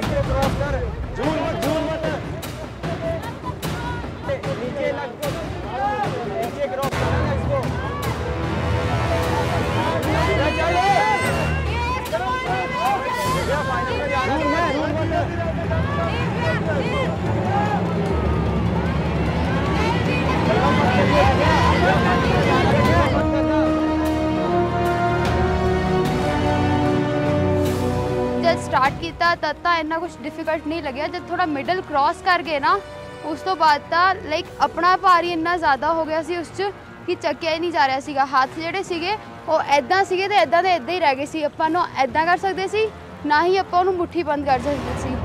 जब स्टार्ट किया तब तो इन्ना कुछ डिफिकल्ट नहीं लगे, जब थोड़ा मिडल क्रॉस कर गए ना उस तो बाद तो लाइक अपना भार ही इन्ना ज़्यादा हो गया सी उस च कि चक्या ही नहीं जा रहा सीगा। हाथ ਜਿਹੜੇ ਸੀਗੇ ਉਹ ਐਦਾਂ ਸੀਗੇ ਤੇ ਐਦਾਂ ਦੇ ਐਦਾਂ ਹੀ ਰਹਿ ਗਏ ਸੀ। ਆਪਾਂ ਨੂੰ ਐਦਾਂ ਕਰ ਸਕਦੇ ਸੀ ਨਾ ਹੀ ਆਪਾਂ ਉਹਨੂੰ ਮੁੱਠੀ ਬੰਦ ਕਰ ਸਕਦੇ ਸੀ।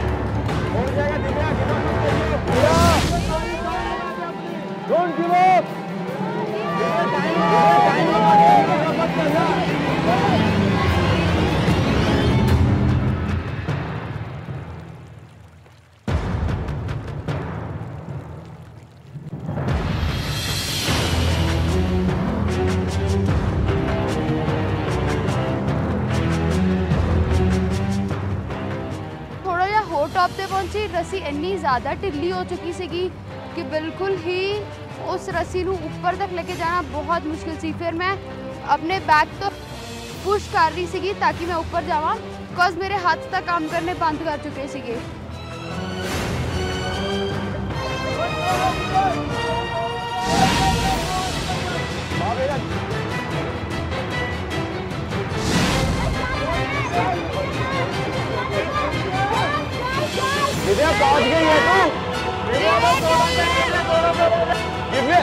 Don't give up. थोड़ा जिहा होर टॉप पे पहुंची, रस्सी इन्नी ज़्यादा ढिली हो चुकी सीगी कि बिल्कुल ही उस रस्सी को ऊपर तक लेके जाना बहुत मुश्किल सी। फिर मैं अपने बैग तो पुश कर रही सीगी ताकि मैं ऊपर जावां, बिकॉज मेरे हाथ तक काम करने बंद कर चुके सीगे। दिव्या पहुंच गई है तू। दिव्या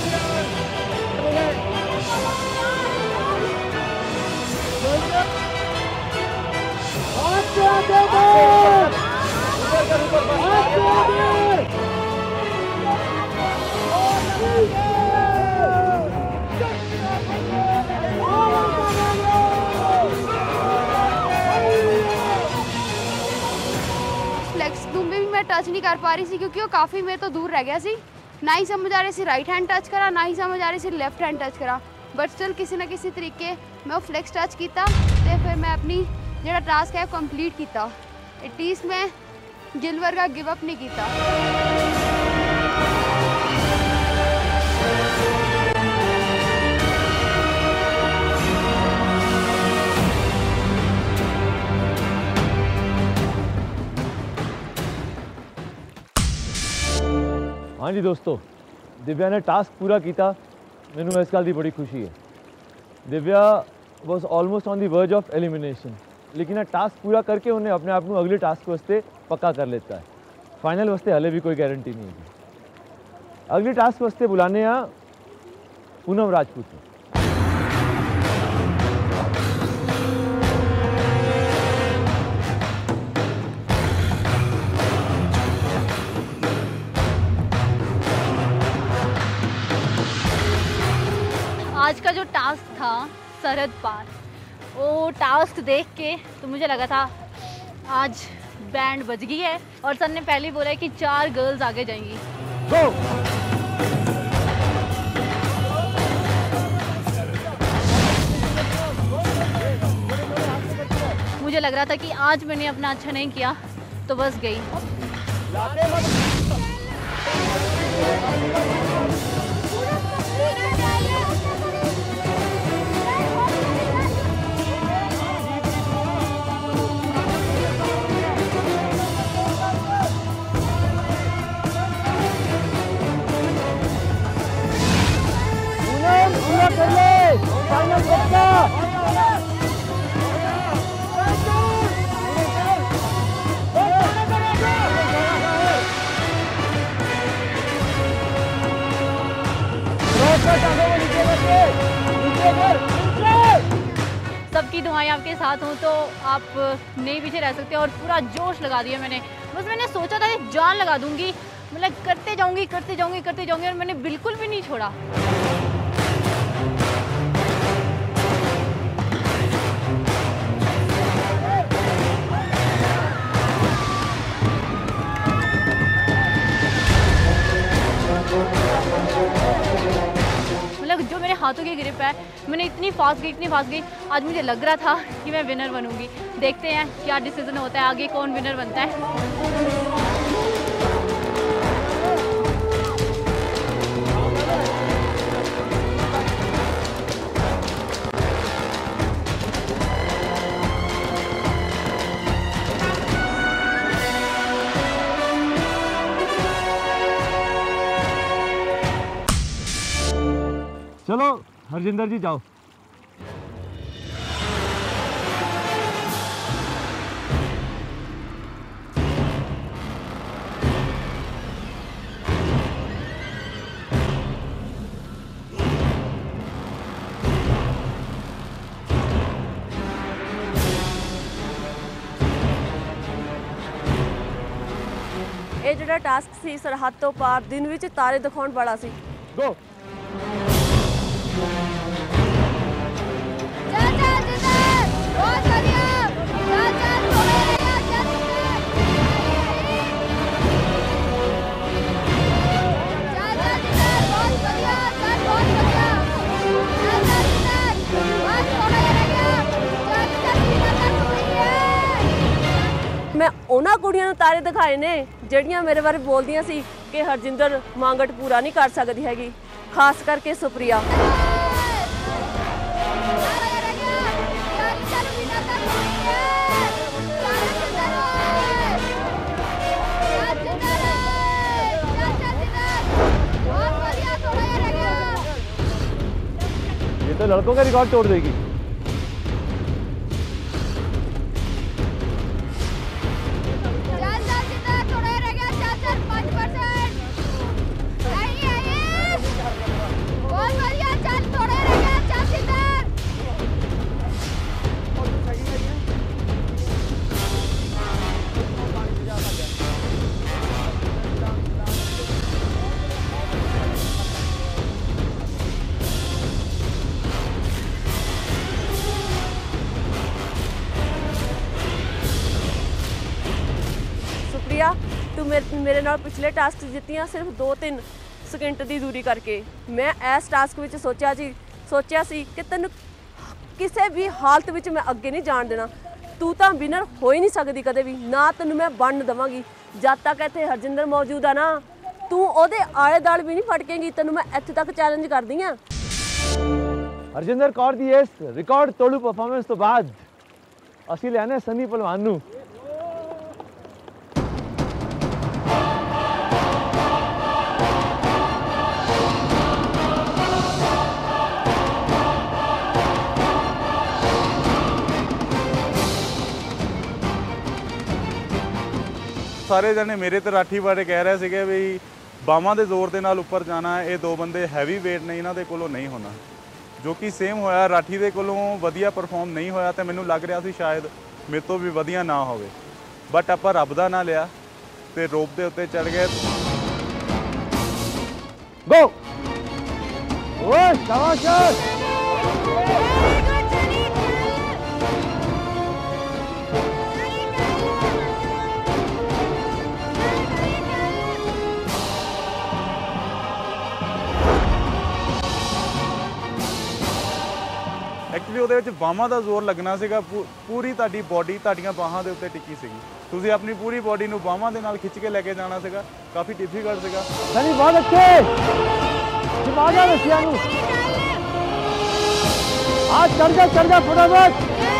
फ्लैक्स में भी मैं टच नहीं कर पा रही थी क्योंकि वो काफ़ी मेरे तो दूर रह गया सी। ना ही समझ आ रही सी राइट हैंड टच करा, ना ही समझ आ रही सी लेफ्ट हैंड टच करा, बट स्टिल किसी ना किसी तरीके मैं वो फ्लैक्स टच किया तो फिर मैं अपनी जो टास्क है कंप्लीट किया। एटलीस्ट मैं गिल वर्गा गिव अप नहीं किया। हाँ जी दोस्तों, दिव्या ने टास्क पूरा किया, मैनू इस गल की बड़ी खुशी है। Divya was almost on the verge of elimination, लेकिन ये टास्क पूरा करके उन्हें अपने आप को अगले टास्क वास्ते पक्का कर लेता है। फाइनल वास्ते हले भी कोई गारंटी नहीं है। अगले टास्क वास्ते बुलाने आ पूनम राजपूत को। आज का जो टास्क था सरहद पार, वो टास्क देख के तो मुझे लगा था आज बैंड बज गई है और सर ने पहले बोला है कि चार गर्ल्स आगे जाएंगी। Go! मुझे लग रहा था कि आज मैंने अपना अच्छा नहीं किया तो बस गई। पूरा कर ले, फाइनल पक्का। सबकी दुआएं आपके साथ हों तो आप नहीं पीछे रह सकते और पूरा जोश लगा दिया मैंने। बस मैंने सोचा था कि जान लगा दूंगी, मतलब करते जाऊंगी करते जाऊंगी करते जाऊंगी और मैंने बिल्कुल भी नहीं छोड़ा। हाथों की ग्रिप है, मैंने इतनी फास्ट गई इतनी फास्ट गई, आज मुझे लग रहा था कि मैं विनर बनूंगी। देखते हैं क्या डिसीजन होता है, आगे कौन विनर बनता है। चलो हरजिंदर जी जाओ। ਇਹ ਜਿਹੜਾ ਟਾਸਕ ਸੀ ਸਰਹੱਦ ਤੋਂ ਪਾਰ ਦਿਨ ਵਿੱਚ ਤਾਰੇ ਦਿਖਾਉਣ ਵਾਲਾ ਸੀ। ਗੋ मैं ਉਹਨਾਂ ਕੁੜੀਆਂ ਨੂੰ ਤਾਰੇ ਦਿਖਾਏ ਨੇ ਜਿਹੜੀਆਂ ਮੇਰੇ ਬਾਰੇ ਬੋਲਦੀਆਂ ਸੀ ਕਿ ਹਰਜਿੰਦਰ ਮੰਗਟ ਪੂਰਾ ਨਹੀਂ ਕਰ ਸਕਦੀ ਹੈਗੀ, ਖਾਸ ਕਰਕੇ ਸੁਪ੍ਰਿਆ। ये तो लड़कों का रिकॉर्ड तोड़ देगी। तू मेरे मेरे नाल पिछले टास्क जित्तियां सिर्फ दो तीन सेकंड की दूरी करके। मैं इस टास्क में सोचा जी सोचा सी कि तेन किसी भी हालत में मैं अगे नहीं जान देना। तू तो विनर हो ही नहीं सकती कदे भी, ना तेन मैं बन देवांगी। जब तक इत्थे हरजिंदर मौजूद है ना, तू ओदे आले दाल भी नहीं फटकेगी। तेन मैं इत्थे तक चैलेंज कर दी हां। हरजिंदर कौर दी इस रिकॉर्ड तोड़ू परफॉर्मेंस तो बाद असीं लैने सनी पहलवान नूं। ਸਾਰੇ ਜਣੇ ਮੇਰੇ ਤੇ ਰਾਠੀ ਬਾਰੇ ਕਹਿ ਰਹੇ ਸੀਗੇ ਵੀ ਬਾਹਾਂ ਦੇ ਜ਼ੋਰ ਦੇ ਨਾਲ ਉੱਪਰ ਜਾਣਾ, ਇਹ ਦੋ ਬੰਦੇ ਹੈਵੀ ਵੇਟ ਨੇ, ਇਹਨਾਂ ਦੇ ਕੋਲੋਂ ਨਹੀਂ ਹੋਣਾ, ਜੋ ਕਿ ਸੇਮ ਹੋਇਆ। ਰਾਠੀ ਦੇ ਕੋਲੋਂ ਵਧੀਆ ਪਰਫਾਰਮ ਨਹੀਂ ਹੋਇਆ ਤੇ ਮੈਨੂੰ ਲੱਗ ਰਿਹਾ ਸੀ ਸ਼ਾਇਦ ਮੇਰੇ ਤੋਂ ਵੀ ਵਧੀਆ ਨਾ ਹੋਵੇ, ਬਟ ਆਪਾਂ ਰੱਬ ਦਾ ਨਾਂ ਲਿਆ ਤੇ ਰੋਪ ਦੇ ਉੱਤੇ ਚੜ ਗਏ। ਗੋ ਓਏ ਸ਼ਾਬਾਸ਼। ਐਕਚੁਅਲੀ ਉਹਦੇ ਵਿੱਚ ਬਾਹਾਂ ਦਾ ਜ਼ੋਰ ਲੱਗਣਾ ਸੀਗਾ, ਪੂਰੀ ਤੁਹਾਡੀ ਬੋਡੀ ਤੁਹਾਡੀਆਂ ਬਾਹਾਂ ਦੇ ਉੱਤੇ ਟਿੱਕੀ ਸੀਗੀ। ਤੁਸੀਂ ਆਪਣੀ ਪੂਰੀ ਬੋਡੀ ਨੂੰ ਬਾਹਾਂ ਦੇ ਨਾਲ ਖਿੱਚ ਕੇ ਲੈ ਕੇ ਜਾਣਾ ਸੀਗਾ, ਕਾਫੀ ਡਿਫਿਕਲਟ ਸੀਗਾ। ਸਨੀ ਬਹੁਤ ਅੱਛੇ ਦਿਮਾਗ ਆ ਰਸਿਆ ਨੂੰ ਆ ਚੜ ਜਾ ਚੜ ਜਾ ਫਟਾਫਟ।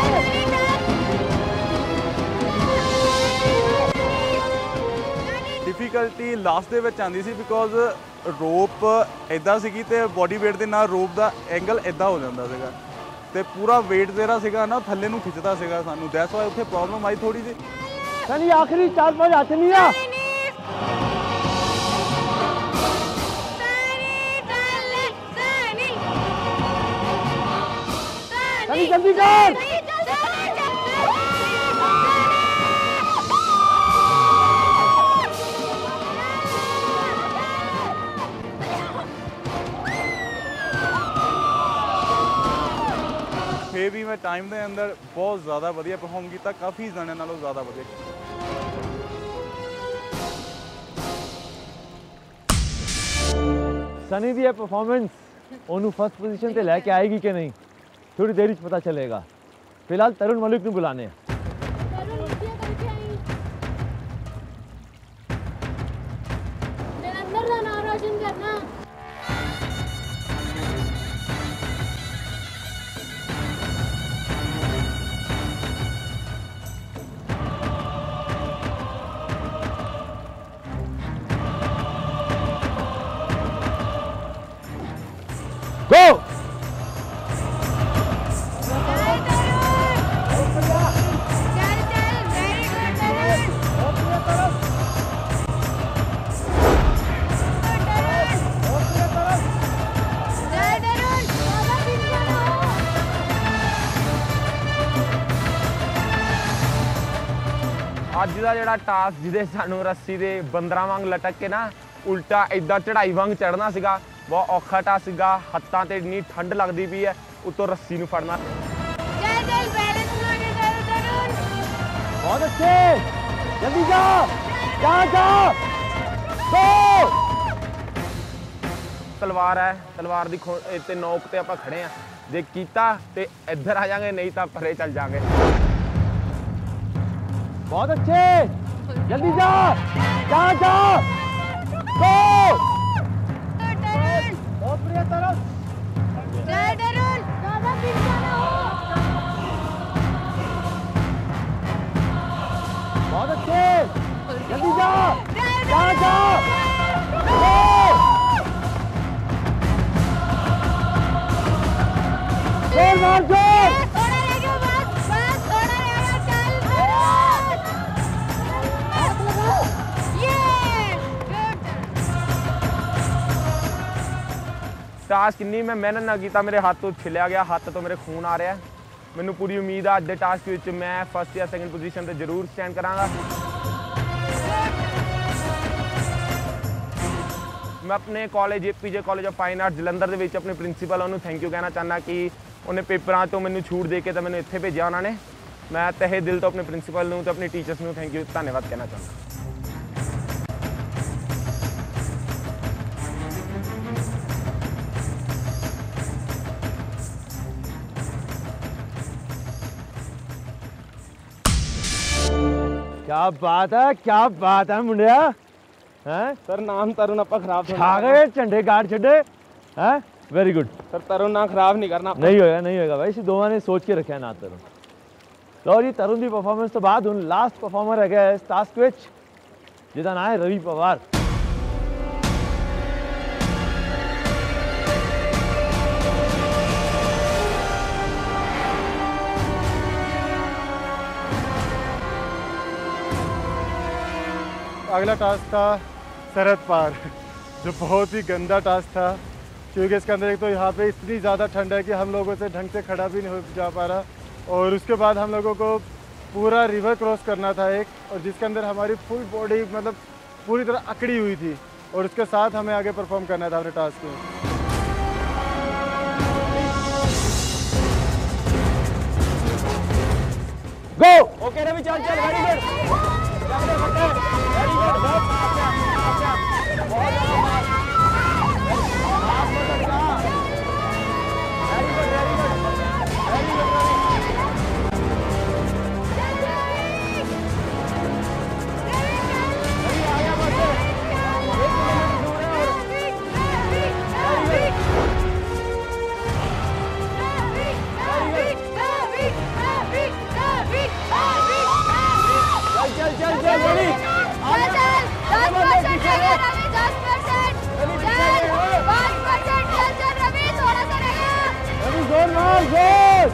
ਡਿਫਿਕਲਟੀ ਲਾਸਟ ਦੇ ਵਿੱਚ ਆਉਂਦੀ ਸੀ ਬਿਕੋਜ਼ ਰੋਪ ਇੱਦਾਂ ਸੀਗੀ ਤੇ ਬੋਡੀ ਵੇਟ ਦੇ ਨਾਲ ਰੋਪ ਦਾ ਐਂਗਲ ਇੱਦਾਂ ਹੋ ਜਾਂਦਾ ਸੀਗਾ ਤੇ ਪੂਰਾ weight ਜਿਹੜਾ ਸੀਗਾ ਨਾ ਥੱਲੇ ਨੂੰ ਖਿੱਚਦਾ ਸੀਗਾ ਸਾਨੂੰ। ਦੈਟਸ ਵਾਈ ਉੱਥੇ ਪ੍ਰੋਬਲਮ ਆਈ ਥੋੜੀ ਜਿਹੀ। ਸਨੀ ਆਖਰੀ ਚਾਰ ਪੰਜ ਹੱਥ ਨਹੀਂ ਆ। सनी जल्दी कर। ਫੇ ਵੀ ਮੈਂ ਟਾਈਮ ਦੇ ਅੰਦਰ ਬਹੁਤ ਜ਼ਿਆਦਾ ਵਧੀਆ ਪਰਫਾਰਮ ਕੀਤਾ, ਕਾਫੀ ਜਣਿਆਂ ਨਾਲੋਂ ਜ਼ਿਆਦਾ ਵਧੀਆ ਕੀਤਾ। सनी दी परफॉर्मेंस ਉਹਨੂੰ ਫਸਟ ਪੋਜੀਸ਼ਨ ਤੇ ਲੈ ਕੇ ਆਏਗੀ ਕਿ ਨਹੀਂ ਥੋੜੀ ਦੇਰ ਵਿੱਚ ਪਤਾ ਚੱਲੇਗਾ। ਫਿਲਹਾਲ ਤਰੁਣ ਮਲਿਕ ਨੂੰ ਬੁਲਾਣੇ ਆ। जलंधर का नाम रोशन करना। Go! ਅੱਜ ਦਾ ਜਿਹੜਾ ਟਾਸਕ ਜਿਹਦੇ ਸਾਨੂੰ ਰੱਸੀ ਦੇ ਬੰਦਰਾਂ ਵਾਂਗ ਲਟਕ ਕੇ ਨਾ ਉਲਟਾ ਇਦਾਂ ਚੜਾਈ ਵਾਂਗ ਚੜਨਾ ਸੀਗਾ, ਬਹੁਤ ਔਖਾ ਟਾਸਕ ਸੀਗਾ। ਹੱਥਾਂ ਤੇ ਇੰਨੀ ਠੰਡ ਲੱਗਦੀ ਵੀ ਹੈ, ਉੱਤੋਂ ਰੱਸੀ ਨੂੰ ਫੜਨਾ। बहुत अच्छे, जल्दी जा, जा जा, go! ਤਲਵਾਰ ਹੈ, ਤਲਵਾਰ ਦੀ ਤੇ ਨੋਕ ਤੇ ਆਪਾਂ ਖੜੇ ਆ। ਜੇ ਕੀਤਾ ਤੇ ਇੱਧਰ ਆ ਜਾਾਂਗੇ, ਨਹੀਂ ਤਾਂ ਪਰੇ ਚੱਲ ਜਾਾਂਗੇ। बहुत अच्छे, जल्दी जा, जा जा, go! बहुत बढ़िया तरफ। जय तरुण, ज्यादा पीछे ना हो। बहुत अच्छे, जल्दी जा, जा जा, go! जोर मार जोर। थोड़ा रह गया बस, बस थोड़ा रह गया, चल हाथ लगाओ। ये गुड। ਟਾਸਕ ਇੰਨੀ ਮੈਂ ਮਿਹਨਤ ਨਾਲ ਕੀਤਾ, ਮੇਰੇ ਹੱਥ ਤੋਂ ਛਿਲਿਆ ਗਿਆ, ਹੱਥ ਤੋਂ ਮੇਰੇ ਖੂਨ ਆ ਰਿਹਾ। ਮੈਨੂੰ ਪੂਰੀ ਉਮੀਦ ਆ ਅੱਜ ਦੇ ਟਾਸਕ ਵਿੱਚ ਮੈਂ ਫਸਟ ਜਾਂ ਸੈਕਿੰਡ ਪੋਜੀਸ਼ਨ ਤੇ ਜ਼ਰੂਰ ਸਟੈਂਡ ਕਰਾਂਗਾ। ਮੈਂ ਆਪਣੇ college APJ college of fine art Jalandhar ਦੇ ਵਿੱਚ ਆਪਣੇ ਪ੍ਰਿੰਸੀਪਲ ਉਹਨੂੰ ਥੈਂਕ ਯੂ ਕਹਿਣਾ ਚਾਹੁੰਦਾ ਕਿ ਉਹਨੇ ਪੇਪਰਾਂ ਤੋਂ ਮੈਨੂੰ ਛੂਟ ਦੇ ਕੇ ਤਾਂ ਮੈਨੂੰ ਇੱਥੇ ਭੇਜਿਆ ਉਹਨਾਂ ਨੇ। ਮੈਂ ਤਹਿ ਦਿਲ ਤੋਂ ਆਪਣੇ ਪ੍ਰਿੰਸੀਪਲ ਨੂੰ ਤੇ ਆਪਣੇ ਟੀਚਰਸ ਨੂੰ ਥੈਂਕ ਯੂ ਧੰਨਵਾਦ ਕਹਿਣਾ ਚਾਹੁੰਦਾ। क्या बात है, क्या बात है मुंडिया। हैं सर नाम तरुण ਆਪਾਂ ਖਰਾਬ छा गए झंडे गाड़ छड़े हैं। वेरी गुड सर, तरुण ना खराब नहीं करना। नहीं होएगा, नहीं होएगा भाई, इसी दोवां ने सोच के रखा है ना तरुण। लो जी, तरुण की परफॉर्मेंस तो बाद हुण लास्ट परफॉर्मर है गया इस टास्क विच, जिहदा नाम है रवि पवार। अगला टास्क था सरहद पार, जो बहुत ही गंदा टास्क था, क्योंकि इसके अंदर एक तो यहाँ पे इतनी ज़्यादा ठंड है कि हम लोगों से ढंग से खड़ा भी नहीं हो जा पा रहा, और उसके बाद हम लोगों को पूरा रिवर क्रॉस करना था एक, और जिसके अंदर हमारी फुल बॉडी मतलब पूरी तरह अकड़ी हुई थी, और उसके साथ हमें आगे परफॉर्म करना था अपने टास्क में। गो ओके रवि, चल चल, वेरी गुड, वेरी गुड, बहुत अच्छा, बहुत चल चल चल रवि, जोर मार जोर।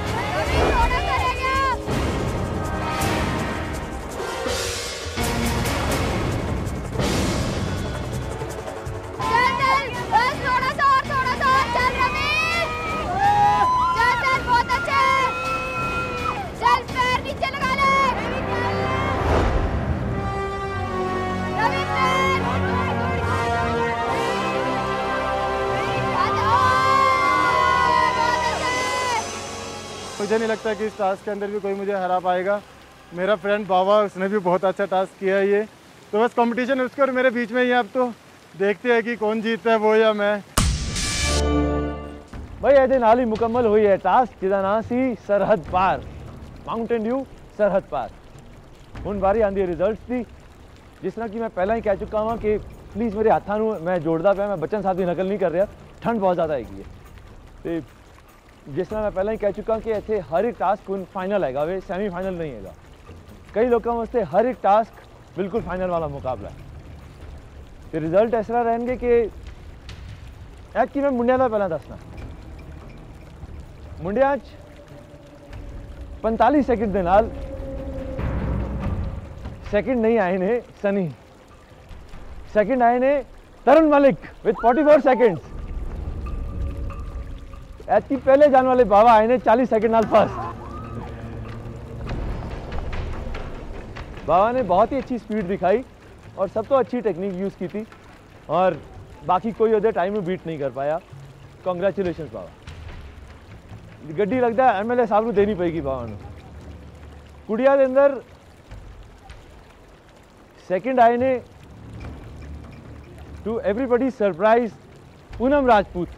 मुझे नहीं लगता कि इस टास्क के अंदर भी कोई मुझे हरा पाएगा। मेरा फ्रेंड बाबा, उसने भी बहुत अच्छा टास्क किया है ये, तो बस कंपटीशन उसके और मेरे बीच में ही है। अब तो देखते हैं कि कौन जीतता है, वो या मैं। भाई ਇਹਦੇ ਨਾਲ ਹੀ ਮੁਕੰਮਲ ਹੋਈ ਹੈ ਟਾਸਕ ਜਿਹਦਾ ਨਾਮ ਸੀ ਸਰਹੱਦ ਪਾਰ ਮਾਊਂਟੇਨ ਡਿਊ ਸਰਹੱਦ ਪਾਰ। ਹੁਣ ਵਾਰੀ ਆਉਂਦੀ ਹੈ ਰਿਜ਼ਲਟਸ ਦੀ। ਜਿਸ ਤਰ੍ਹਾਂ ਕਿ ਮੈਂ ਪਹਿਲਾਂ ਹੀ ਕਹਿ ਚੁੱਕਾ ਹਾਂ ਕਿ ਪਲੀਜ਼ ਮੇਰੇ ਹੱਥਾਂ ਨੂੰ ਮੈਂ ਜੋੜਦਾ ਪਿਆ, ਮੈਂ ਬਚਨ ਸਾਹਿਬ ਦੀ ਨਕਲ ਨਹੀਂ ਕਰ ਰਿਹਾ। ਠੰਡ ਬਹੁਤ ਜ਼ਿਆਦਾ ਹੈਗੀ ਹੈ ਤੇ ਜਿਸ ਤਰ੍ਹਾਂ ਮੈਂ ਪਹਿਲਾਂ ਹੀ ਕਹਿ ਚੁੱਕਾ ਕਿ ਇੱਥੇ ਹਰ ਇੱਕ ਟਾਸਕ ਹੁਣ ਫਾਈਨਲ ਹੈਗਾ ਵੇ, ਸੈਮੀ ਫਾਈਨਲ ਨਹੀਂ ਹੈਗਾ। ਕਈ ਲੋਕਾਂ ਵਾਸਤੇ ਹਰ ਇੱਕ ਟਾਸਕ ਬਿਲਕੁਲ ਫਾਈਨਲ ਵਾਲਾ ਮੁਕਾਬਲਾ ਹੈ ਤੇ ਰਿਜ਼ਲਟ ਇਸ ਤਰ੍ਹਾਂ ਰਹਿਣਗੇ ਕਿ ਐਤਕੀ ਮੈਂ ਮੁੰਡਿਆਂ ਦਾ ਪਹਿਲਾਂ ਦੱਸਣਾ। ਮੁੰਡਿਆਂ 'ਚ पैंतालीस ਸੈਕਿੰਡ ਦੇ ਨਾਲ ਸੈਕਿੰਡ ਨਹੀਂ ਆਏ ਨੇ ਸਨੀ, ਸੈਕਿੰਡ ਆਏ ਨੇ तरन मलिक विद चौवालीस सेकंड्स। ऐसी पहले जाने वाले बाबा आए ने चालीस सेकंड नाल फर्स्ट। बाबा ने बहुत ही अच्छी स्पीड दिखाई और सब तो अच्छी टेक्निक यूज़ की थी और बाकी कोई उधर टाइम में बीट नहीं कर पाया। कॉन्ग्रेचुलेशन बाबा। गड्डी लगता है एम एल ए साहब को देनी पेगी बाबा ने। कुड़िया के अंदर सेकंड आए ने to everybody surprise Poonam Rajput.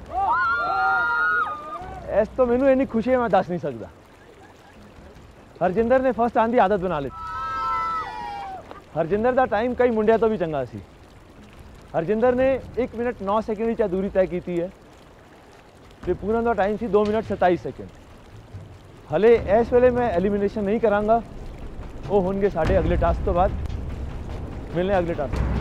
इस तो मैनू इन्नी खुशी है मैं दस नहीं सकता। हरजिंदर ने फर्स्ट आने की आदत बना ली। हरजिंदर का टाइम कई मुंडिया तो भी चंगा सी। हरजिंदर ने एक मिनट नौ सेकंड की दूरी तय की है तो पूनम का टाइम सी दो मिनट सताईस सेकंड। हले इस वेले मैं एलिमिनेशन नहीं करांगा, वो होंगे साढ़े अगले टास्क तो बाद। मिलने अगले टास्क।